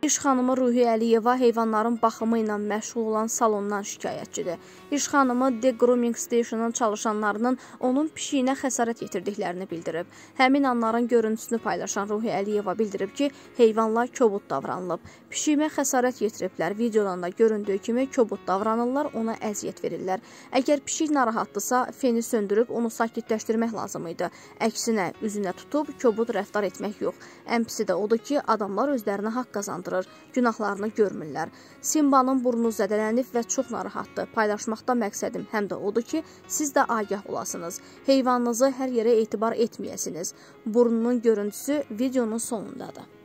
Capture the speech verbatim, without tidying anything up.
İş xanımı Ruhi Əliyeva heyvanların baxımı ilə məşğul olan salondan şikayətçidir. İş xanımı The Grooming Station'ın çalışanlarının onun pişiyinə xəsarət yetirdiklərini bildirib. Həmin anların görüntüsünü paylaşan Ruhi Əliyeva bildirib ki, heyvanlar kobud davranılıb. Pişiyimə xəsarət yetiriblər. Videodan da göründüyü kimi kobud davranırlar, ona əziyyət verirlər. Əgər pişik narahatdırsa, feni söndürüb onu sakitləşdirmək lazım idi. Əksinə, üzünə tutub kobud rəftar etmək yox. Ən pisi də odur ki, adamlar özlərinə haqq qazandırır. Günahlarını görmürlər. Simbanın burnu zədələnib və çox narahatdır. Paylaşmaqda məqsədim həm də odur ki, siz də agah olasınız. Heyvanınızı hər yerə etibar etməyəsiniz. Burnunun görüntüsü videonun sonundadır.